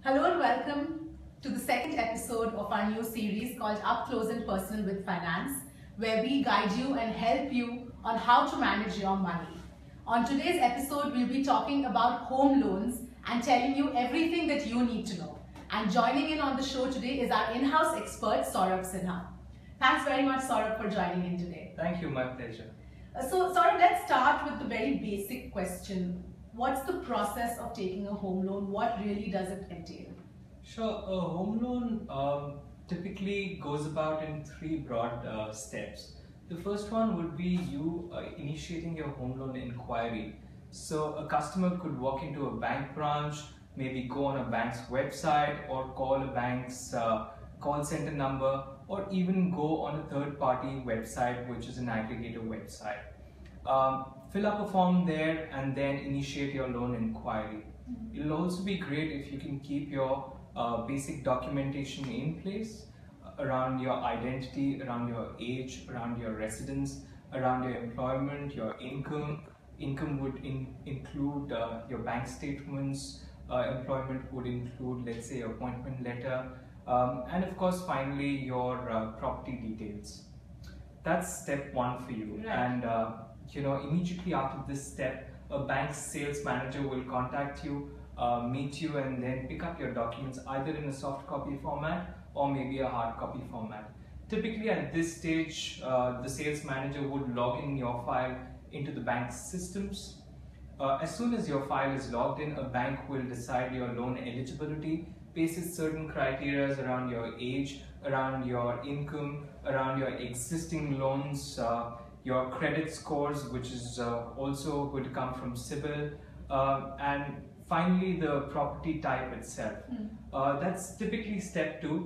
Hello and welcome to the second episode of our new series called Up Close and Personal with Finance, where we guide you and help you on how to manage your money. On today's episode, we'll be talking about home loans and telling you everything that you need to know. And joining in on the show today is our in-house expert, Saurabh Sinha. Thanks very much, Saurabh, for joining in today. Thank you, my pleasure. So, Saurabh, let's start with the very basic question. What's the process of taking a home loan? What really does it entail? Sure, a home loan typically goes about in three broad steps. The first one would be you initiating your home loan inquiry. So a customer could walk into a bank branch, maybe go on a bank's website or call a bank's call center number, or even go on a third-party website, which is an aggregator website. Fill up a form there and then initiate your loan inquiry. It'll also be great if you can keep your basic documentation in place around your identity, around your age, around your residence, around your employment, your income. Income would include your bank statements. Employment would include, let's say, appointment letter, and of course, finally, your property details. That's step one for you. Right. And immediately after this step, a bank's sales manager will contact you, meet you, and then pick up your documents either in a soft copy format or maybe a hard copy format. Typically at this stage, the sales manager would log in your file into the bank's systems. As soon as your file is logged in, a bank will decide your loan eligibility basis certain criteria around your age, around your income, around your existing loans, your credit scores, which is also going to come from CIBIL, and finally the property type itself. That's typically step two.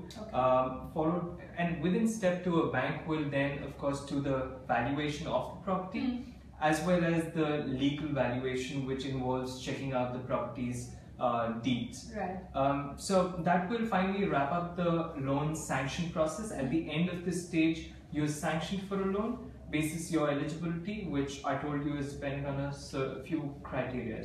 Okay. And within step two, a bank will then of course do the valuation of the property as well as the legal valuation, which involves checking out the property's deeds. Right. So that will finally wrap up the loan sanction process. At the end of this stage, you're sanctioned for a loan basis your eligibility, which I told you is depending on a few criteria.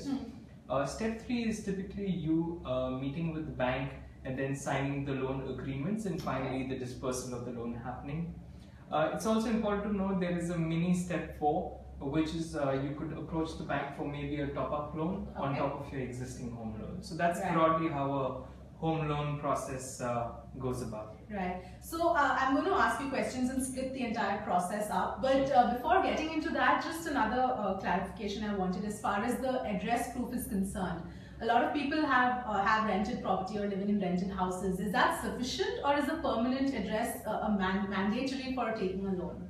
Step three is typically you meeting with the bank and then signing the loan agreements and finally the dispersal of the loan happening. It's also important to note there is a mini step four, which is you could approach the bank for maybe a top-up loan on top of your existing home loan. So that's broadly how a home loan process goes about. Right. So I'm going to ask you questions and split the entire process up. But before getting into that, just another clarification I wanted as far as the address proof is concerned. A lot of people have rented property or living in rented houses. Is that sufficient, or is a permanent address mandatory for taking a loan?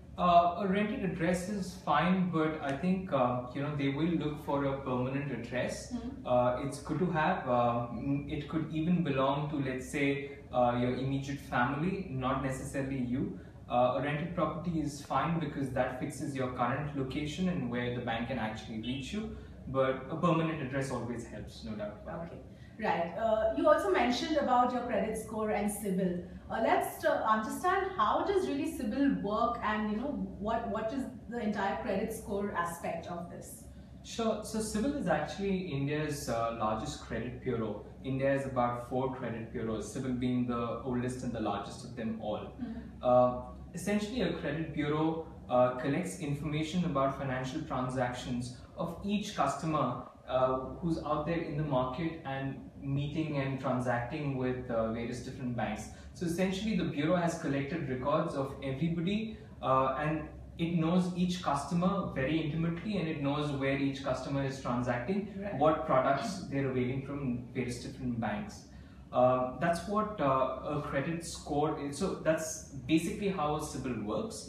A rented address is fine, but I think they will look for a permanent address. It's good to have. It could even belong to, let's say, your immediate family, not necessarily you. A rented property is fine because that fixes your current location and where the bank can actually reach you. But a permanent address always helps, no doubt about it. Right. You also mentioned about your credit score and CIBIL. Let's understand how does really CIBIL work, and what is the entire credit score aspect of this? Sure. So CIBIL is actually India's largest credit bureau. India has about 4 credit bureaus, CIBIL being the oldest and the largest of them all. Essentially, a credit bureau collects information about financial transactions of each customer who's out there in the market and meeting and transacting with various different banks. So essentially the bureau has collected records of everybody and it knows each customer very intimately, and it knows where each customer is transacting, what products they're availing from various different banks. That's what a credit score is. So that's basically how a CIBIL works.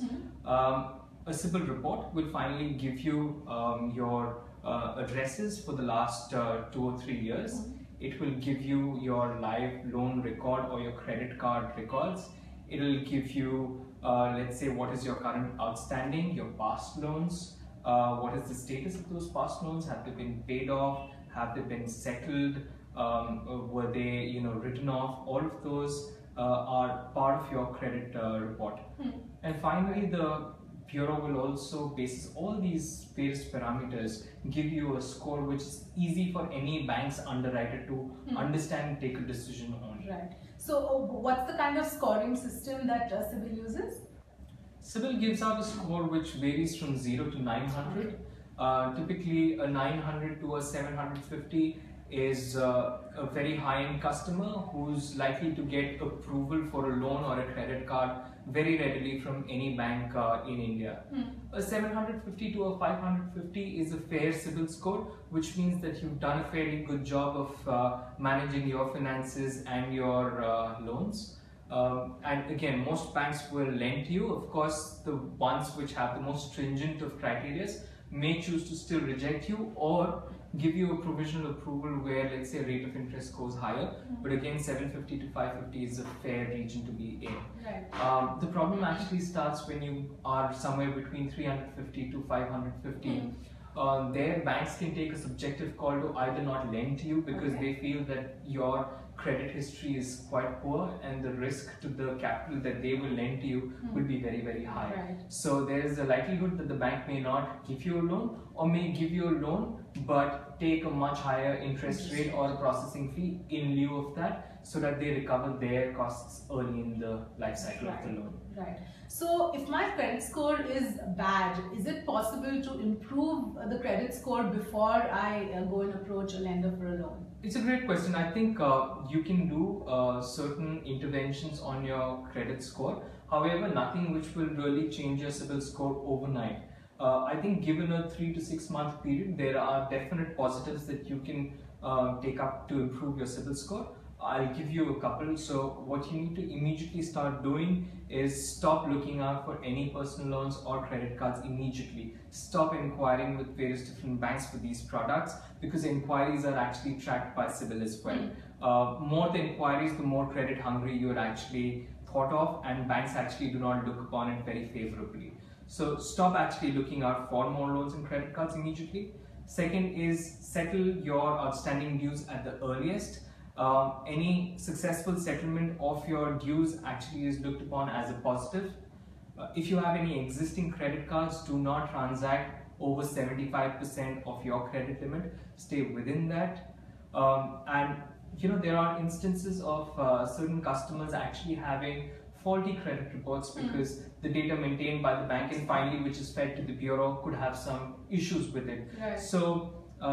A CIBIL report will finally give you your addresses for the last 2 or 3 years. It will give you your live loan record or your credit card records. It will give you, let's say, what is your current outstanding, your past loans, what is the status of those past loans, have they been paid off, have they been settled, were they written off. All of those are part of your credit report. And finally, the Bureau will also, basis all these various parameters, give you a score which is easy for any bank's underwriter to understand and take a decision on. Right. So, what's the kind of scoring system that CIBIL uses? CIBIL gives out a score which varies from 0 to 900. Typically, a 900 to a 750 is a very high-end customer who's likely to get approval for a loan or a credit card very readily from any bank in India. A 750 to a 550 is a fair CIBIL score, which means that you've done a fairly good job of managing your finances and your loans. And again, most banks will lend to you. Of course, the ones which have the most stringent of criteria may choose to still reject you or give you a provisional approval where, let's say, rate of interest goes higher. But again, 750 to 550 is a fair region to be in. Right. The problem actually starts when you are somewhere between 350 to 550. There, banks can take a subjective call to either not lend to you because they feel that your credit history is quite poor and the risk to the capital that they will lend to you will be very, very high. Right. So there is a likelihood that the bank may not give you a loan or may give you a loan but take a much higher interest rate or a processing fee in lieu of that so that they recover their costs early in the life cycle of the loan. Right. So if my credit score is bad, is it possible to improve the credit score before I go and approach a lender for a loan? It's a great question. I think you can do certain interventions on your credit score. However, nothing which will really change your CIBIL score overnight. I think given a 3 to 6 month period, there are definite positives that you can take up to improve your CIBIL score. I'll give you a couple. So what you need to immediately start doing is stop looking out for any personal loans or credit cards immediately. Stop inquiring with various different banks for these products because inquiries are actually tracked by CIBIL as well. More the inquiries, the more credit hungry you're actually thought of, and banks actually do not look upon it very favorably. So stop actually looking out for more loans and credit cards immediately. Second is settle your outstanding dues at the earliest. Any successful settlement of your dues actually is looked upon as a positive. If you have any existing credit cards, do not transact over 75% of your credit limit. Stay within that. And there are instances of certain customers actually having faulty credit reports because the data maintained by the bank and finally which is fed to the bureau could have some issues with it. Right. So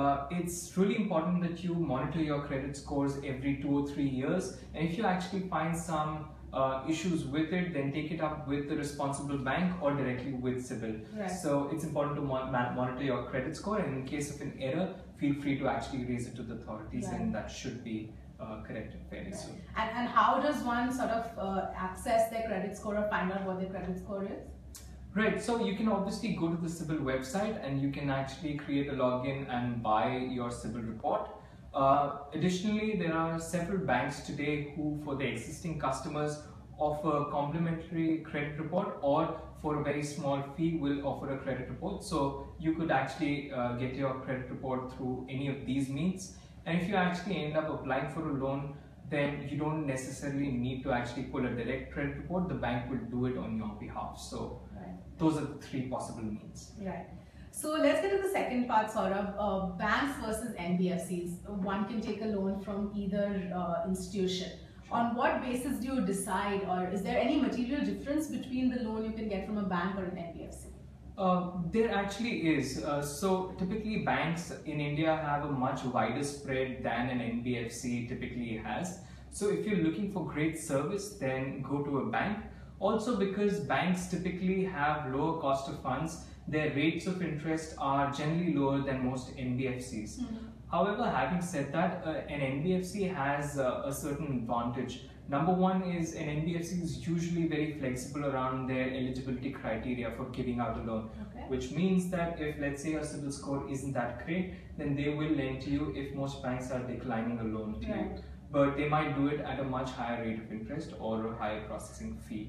it's really important that you monitor your credit scores every 2 or 3 years, and if you actually find some issues with it, then take it up with the responsible bank or directly with CIBIL. Right. So it's important to monitor your credit score, and in case of an error, feel free to actually raise it to the authorities, and that should be corrected fairly soon. And how does one sort of access their credit score or find out what their credit score is? Right, so you can obviously go to the CIBIL website and you can actually create a login and buy your CIBIL report. Additionally, there are several banks today who, for their existing customers, offer complimentary credit report, or for a very small fee will offer a credit report. So you could actually get your credit report through any of these means. And if you actually end up applying for a loan, then you don't necessarily need to actually pull a direct credit report. The bank will do it on your behalf. So those are the 3 possible means. Right. So let's get to the second part, Saurabh. Banks versus NBFCs. One can take a loan from either institution. Sure. On what basis do you decide, or is there any material difference between the loan you can get from a bank or an NBFC? There actually is. So typically banks in India have a much wider spread than an NBFC typically has. So if you're looking for great service, then go to a bank. Also, because banks typically have lower cost of funds, their rates of interest are generally lower than most NBFCs. However, having said that, an NBFC has a certain advantage. Number one is an NBFC is usually very flexible around their eligibility criteria for giving out a loan, which means that if, let's say, your CIBIL score isn't that great, then they will lend to you if most banks are declining a loan to you. But they might do it at a much higher rate of interest or a higher processing fee.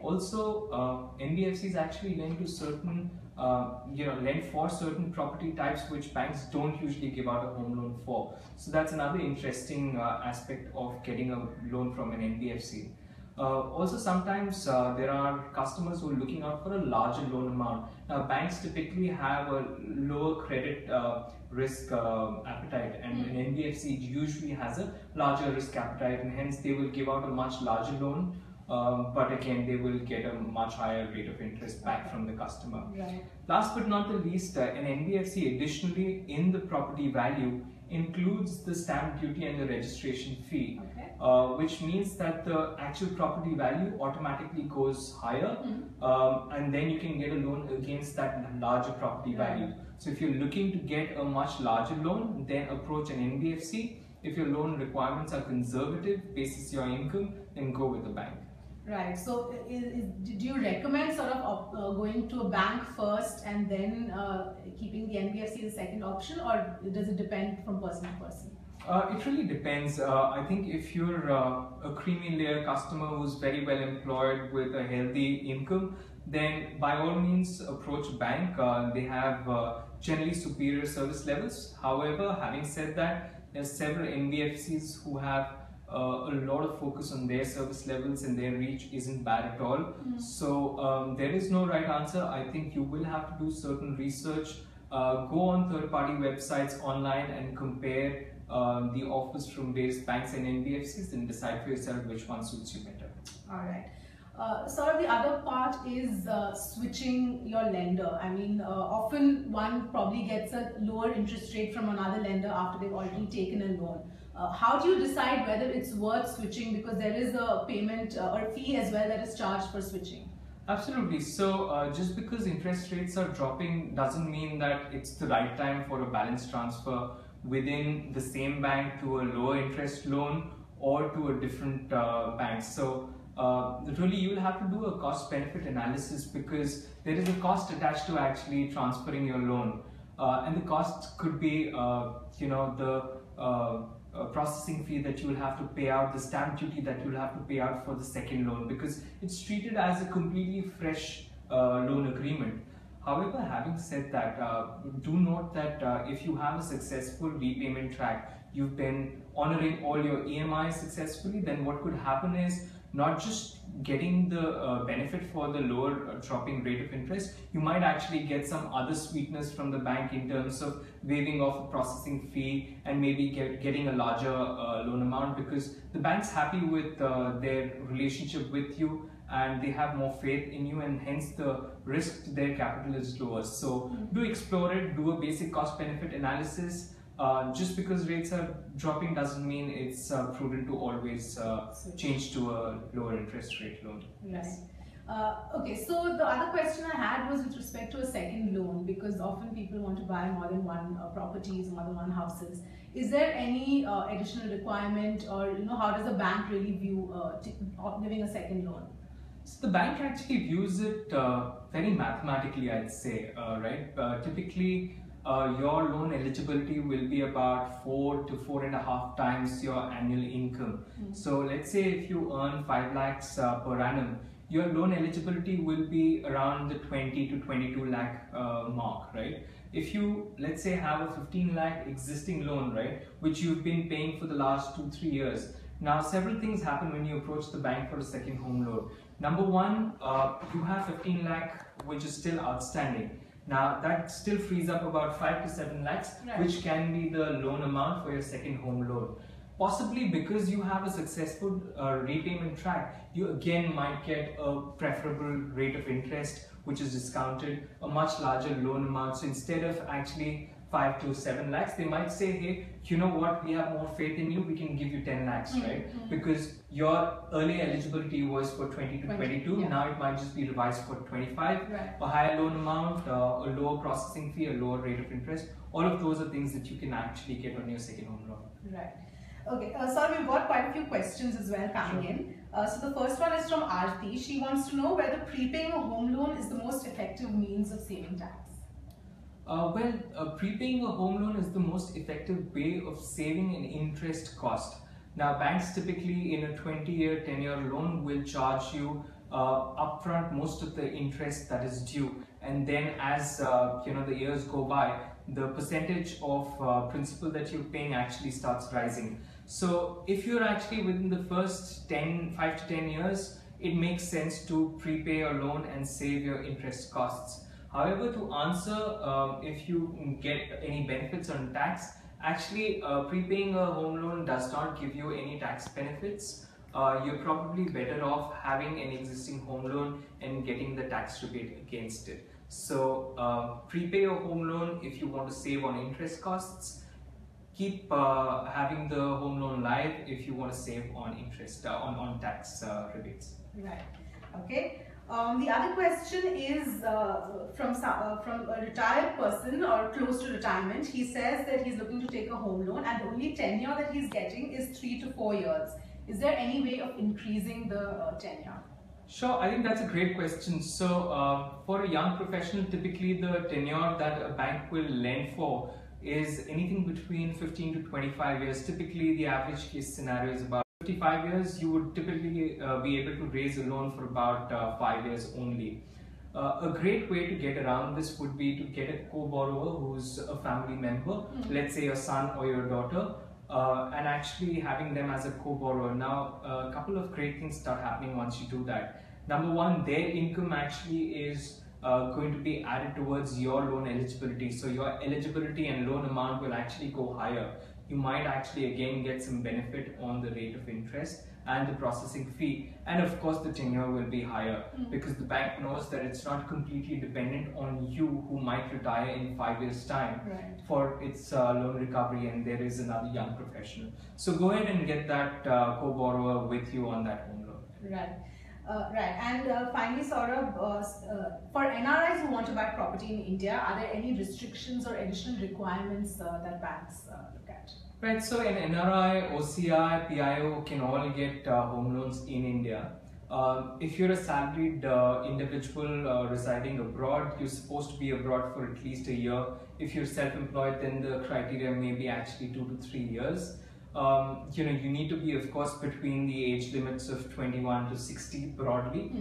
Also, NBFCs actually lend to certain, lend for certain property types which banks don't usually give out a home loan for. So that's another interesting aspect of getting a loan from an NBFC. Also, sometimes there are customers who are looking out for a larger loan amount. Now, banks typically have a lower credit risk appetite, and an NBFC usually has a larger risk appetite, and hence they will give out a much larger loan. But again, they will get a much higher rate of interest back from the customer. Right. Last but not the least, an NBFC additionally in the property value includes the stamp duty and the registration fee, which means that the actual property value automatically goes higher, and then you can get a loan against that larger property value. So if you're looking to get a much larger loan, then approach an NBFC. If your loan requirements are conservative, basis your income, then go with the bank. Right. So, do you recommend sort of going to a bank first and then keeping the NBFC the second option, or does it depend from person to person? It really depends. I think if you're a creamy layer customer who's very well employed with a healthy income, then by all means approach a bank. They have generally superior service levels. However, having said that, there are several NBFCs who have a lot of focus on their service levels, and their reach isn't bad at all. So there is no right answer. I think you will have to do certain research. Go on third-party websites online and compare the offers from various banks and NBFCs, and decide for yourself which one suits you better. All right. Sort of the other part is switching your lender. I mean, often one probably gets a lower interest rate from another lender after they've already taken a loan. How do you decide whether it's worth switching, because there is a payment or fee as well that is charged for switching? Absolutely. So just because interest rates are dropping doesn't mean that it's the right time for a balance transfer within the same bank to a lower interest loan or to a different bank. So really you will have to do a cost benefit analysis, because there is a cost attached to actually transferring your loan, and the cost could be the processing fee that you will have to pay out, the stamp duty that you will have to pay out for the second loan, because it's treated as a completely fresh loan agreement. However, having said that, do note that if you have a successful repayment track, you've been honoring all your EMIs successfully, then what could happen is not just getting the benefit for the lower dropping rate of interest, you might actually get some other sweetness from the bank in terms of waiving off a processing fee and maybe getting a larger loan amount, because the bank's happy with their relationship with you and they have more faith in you, and hence the risk to their capital is lower. So do explore it, do a basic cost benefit analysis. Just because rates are dropping doesn't mean it's prudent to always change to a lower interest rate loan. Right. Okay, so the other question I had was with respect to a second loan, because often people want to buy more than one properties, more than one houses. Is there any additional requirement, or how does the bank really view giving a second loan? So the bank actually views it very mathematically, I'd say, right? Typically, your loan eligibility will be about 4 to 4.5 times your annual income. So let's say if you earn 5 lakhs per annum, your loan eligibility will be around the 20 to 22 lakh mark, right? If you, let's say, have a 15 lakh existing loan, right, which you've been paying for the last 2-3 years. Now, several things happen when you approach the bank for a second home loan. Number one, you have 15 lakh which is still outstanding. Now that still frees up about 5 to 7 lakhs, which can be the loan amount for your second home loan. Possibly because you have a successful repayment track, you again might get a preferable rate of interest which is discounted, a much larger loan amount. So instead of actually 5 to 7 lakhs, they might say, hey, you know what, we have more faith in you, we can give you 10 lakhs, right? Because your earlier eligibility was for 20 to 22, now it might just be revised for 25, a higher loan amount, a lower processing fee, a lower rate of interest. All of those are things that you can actually get on your second home loan. Right. Okay, so we've got quite a few questions as well coming in. So the first one is from Aarti. She wants to know whether prepaying a home loan is the most effective means of saving tax. Prepaying a home loan is the most effective way of saving an interest cost. Now, banks typically in a 20-year, 10-year loan will charge you upfront most of the interest that is due, and then as the years go by, the percentage of principal that you're paying actually starts rising. So if you're actually within the first 5 to 10 years, it makes sense to prepay your loan and save your interest costs. However, to answer if you get any benefits on tax, actually prepaying a home loan does not give you any tax benefits. You're probably better off having an existing home loan and getting the tax rebate against it. So prepay your home loan if you want to save on interest costs. Keep having the home loan live if you want to save on interest on tax rebates. Right. Okay. The other question is from a retired person or close to retirement. He says that he's looking to take a home loan and the only tenure that he's getting is 3 to 4 years. Is there any way of increasing the tenure? Sure, I think that's a great question. So for a young professional, typically the tenure that a bank will lend for is anything between 15 to 25 years. Typically the average case scenario is about 55 years. You would typically be able to raise a loan for about 5 years only. A great way to get around this would be to get a co-borrower who's a family member, let's say your son or your daughter, and actually having them as a co-borrower. Now, a couple of great things start happening once you do that. Number one, their income actually is going to be added towards your loan eligibility. So your eligibility and loan amount will actually go higher. You might actually again get some benefit on the rate of interest and the processing fee, and of course the tenure will be higher because the bank knows that it's not completely dependent on you who might retire in 5 years time for its loan recovery, and there is another young professional. So go ahead and get that co-borrower with you on that home loan. Right. Right, and finally, Saurabh, for NRIs who want to buy property in India, are there any restrictions or additional requirements that banks look at? Right, so an NRI, OCI, PIO can all get home loans in India. If you're a salaried individual residing abroad, you're supposed to be abroad for at least a year. If you're self-employed, then the criteria may be actually 2 to 3 years. You need to be, of course, between the age limits of 21 to 60 broadly.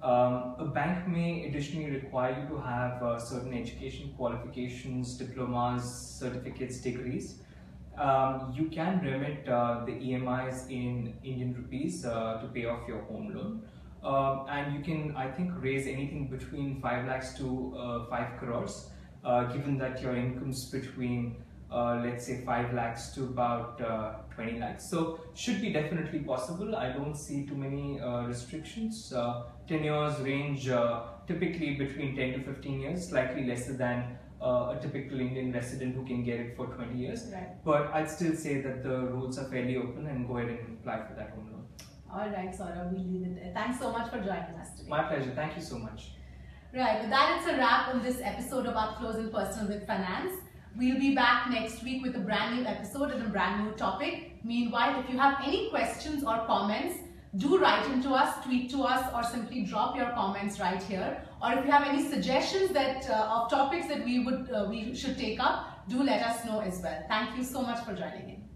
A bank may additionally require you to have certain education qualifications, diplomas, certificates, degrees. You can remit the EMIs in Indian rupees to pay off your home loan. And you can, I think, raise anything between 5 lakhs to 5 crores, given that your income's between let's say 5 lakhs to about 20 lakhs. So should be definitely possible. I don't see too many restrictions. Tenures range typically between 10 to 15 years, slightly lesser than a typical Indian resident who can get it for 20 years. Right. But I'd still say that the rules are fairly open, and go ahead and apply for that home loan. Alright, Saurabh, we'll leave it there. Thanks so much for joining us today. My pleasure. Thank you so much. Right, with that, it's a wrap on this episode of Up Close and Personal with Finance. We'll be back next week with a brand new episode and a brand new topic. Meanwhile, if you have any questions or comments, do write into us, tweet to us, or simply drop your comments right here. Or if you have any suggestions that of topics that we should take up, do let us know as well. Thank you so much for joining in.